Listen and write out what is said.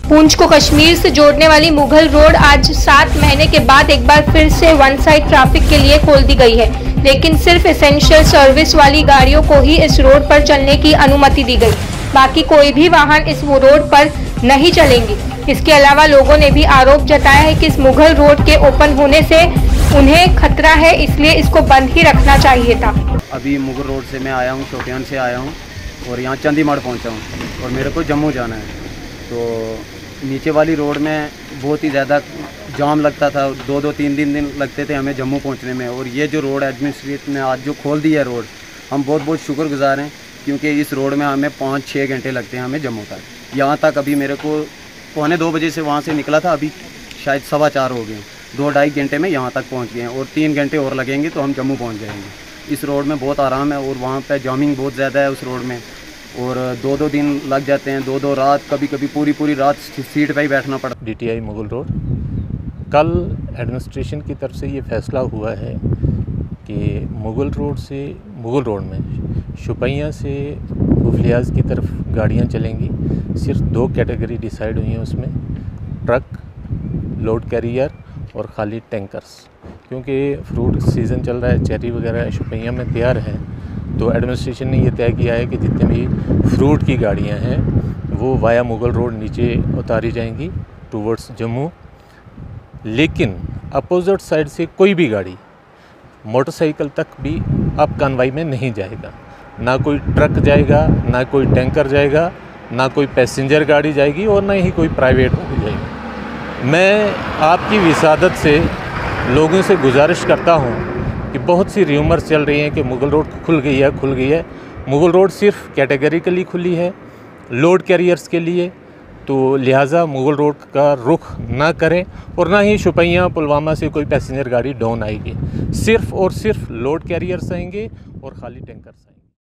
पूंछ को कश्मीर से जोड़ने वाली मुगल रोड आज 7 महीने के बाद एक बार फिर से वन साइड ट्रैफिक के लिए खोल दी गई है, लेकिन सिर्फ एसेंशियल सर्विस वाली गाड़ियों को ही इस रोड पर चलने की अनुमति दी गई। बाकी कोई भी वाहन इस रोड पर नहीं चलेंगे। इसके अलावा लोगों ने भी आरोप जताया है कि इस मुगल रोड के ओपन होने से उन्हें खतरा है, इसलिए इसको बंद ही रखना चाहिए था। अभी मुगल रोड से मैं आया हूँ, शोपियान से आया हूँ और यहाँ चंदीमाड़ पहुँचा हूँ और मेरे को जम्मू जाना है। तो नीचे वाली रोड में बहुत ही ज़्यादा जाम लगता था, 2-3 दिन लगते थे हमें जम्मू पहुँचने में। और ये जो रोड एडमिनिस्ट्रेशन ने आज जो खोल दी है रोड, हम बहुत शुक्रगुजार हैं, क्योंकि इस रोड में हमें 5-6 घंटे लगते हैं हमें जम्मू तक। यहाँ तक अभी मेरे को 2:45 बजे से वहाँ से निकला था, अभी शायद 4:15 हो गए। 2-2.5 घंटे में यहाँ तक पहुँच गए हैं और 3 घंटे और लगेंगे तो हम जम्मू पहुँच जाएंगे। इस रोड में बहुत आराम है और वहाँ पे जामिंग बहुत ज़्यादा है उस रोड में, और 2-2 दिन लग जाते हैं, 2-2 रात, कभी पूरी रात सीट पे ही बैठना पड़ता। DTI मुगल रोड, कल एडमिनिस्ट्रेशन की तरफ से ये फैसला हुआ है कि मुगल रोड में शुपैया से गुफलियाज की तरफ गाड़ियाँ चलेंगी। सिर्फ 2 कैटेगरी डिसाइड हुई हैं उसमें, ट्रक, लोड कैरियर और खाली टैंकर्स। क्योंकि फ्रूट सीज़न चल रहा है, चेरी वगैरह शुपैया में तैयार है, तो एडमिनिस्ट्रेशन ने ये तय किया है कि जितने भी फ्रूट की गाड़ियां हैं वो वाया मुगल रोड नीचे उतारी जाएंगी टूवर्ड्स जम्मू। लेकिन अपोजिट साइड से कोई भी गाड़ी मोटरसाइकिल तक भी अब कानवाई में नहीं जाएगा। ना कोई ट्रक जाएगा, ना कोई टैंकर जाएगा, ना कोई पैसेंजर गाड़ी जाएगी और ना ही कोई प्राइवेट गाड़ी जाएगी। मैं आपकी विसादत से लोगों से गुजारिश करता हूँ कि बहुत सी र्यूमर्स चल रही हैं कि मुगल रोड खुल गई है। मुगल रोड सिर्फ कैटेगरिकली खुली है लोड कैरियर्स के लिए, तो लिहाजा मुगल रोड का रुख ना करें और ना ही शुपैया पुलवामा से कोई पैसेंजर गाड़ी डाउन आएगी। सिर्फ और सिर्फ लोड कैरियर्स आएंगे और खाली टैंकर्स आएंगे।